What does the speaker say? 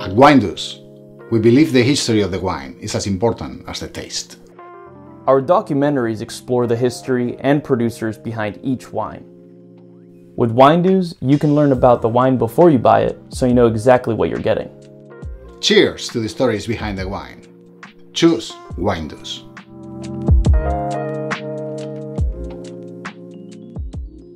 At WineDos, we believe the history of the wine is as important as the taste. Our documentaries explore the history and producers behind each wine. With WineDos, you can learn about the wine before you buy it, so you know exactly what you're getting. Cheers to the stories behind the wine. Choose WineDos.